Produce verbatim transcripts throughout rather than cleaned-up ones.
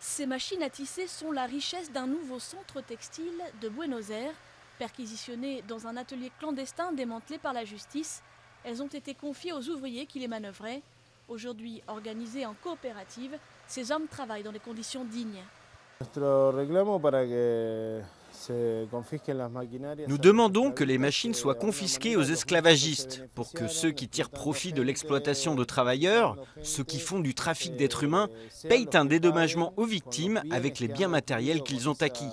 Ces machines à tisser sont la richesse d'un nouveau centre textile de Buenos Aires. Perquisitionnées dans un atelier clandestin démantelé par la justice, elles ont été confiées aux ouvriers qui les manœuvraient. Aujourd'hui organisées en coopérative, ces hommes travaillent dans des conditions dignes. Nous demandons que les machines soient confisquées aux esclavagistes pour que ceux qui tirent profit de l'exploitation de travailleurs, ceux qui font du trafic d'êtres humains, payent un dédommagement aux victimes avec les biens matériels qu'ils ont acquis.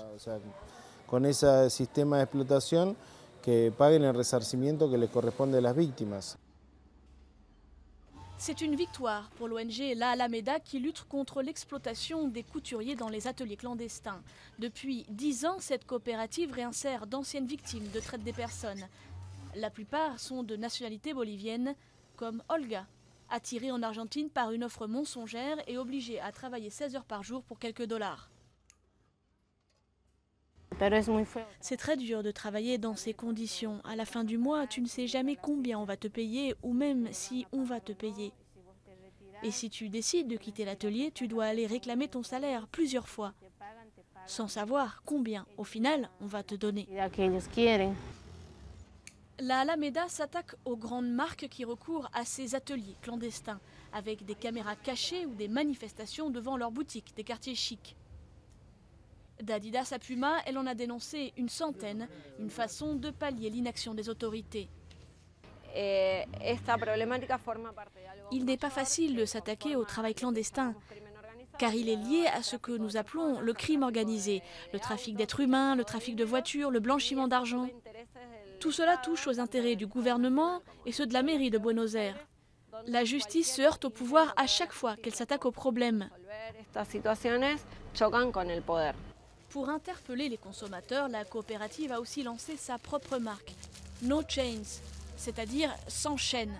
C'est une victoire pour l'O N G La Alameda qui lutte contre l'exploitation des couturiers dans les ateliers clandestins. Depuis dix ans, cette coopérative réinsère d'anciennes victimes de traite des personnes. La plupart sont de nationalité bolivienne, comme Olga, attirée en Argentine par une offre mensongère et obligée à travailler seize heures par jour pour quelques dollars. C'est très dur de travailler dans ces conditions. À la fin du mois, tu ne sais jamais combien on va te payer ou même si on va te payer. Et si tu décides de quitter l'atelier, tu dois aller réclamer ton salaire plusieurs fois, sans savoir combien, au final, on va te donner. La Alameda s'attaque aux grandes marques qui recourent à ces ateliers clandestins, avec des caméras cachées ou des manifestations devant leurs boutiques des quartiers chics. D'Adidas à Puma, elle en a dénoncé une centaine, une façon de pallier l'inaction des autorités. Il n'est pas facile de s'attaquer au travail clandestin, car il est lié à ce que nous appelons le crime organisé, le trafic d'êtres humains, le trafic de voitures, le blanchiment d'argent. Tout cela touche aux intérêts du gouvernement et ceux de la mairie de Buenos Aires. La justice se heurte au pouvoir à chaque fois qu'elle s'attaque au problème. Pour interpeller les consommateurs, la coopérative a aussi lancé sa propre marque, No Chains, c'est-à-dire sans chaîne.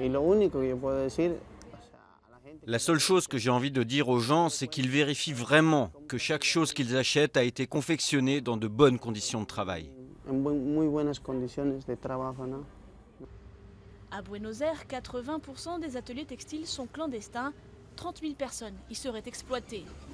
La seule chose que j'ai envie de dire aux gens, c'est qu'ils vérifient vraiment que chaque chose qu'ils achètent a été confectionnée dans de bonnes conditions de travail. À Buenos Aires, quatre-vingts pour cent des ateliers textiles sont clandestins, trente mille personnes y seraient exploitées.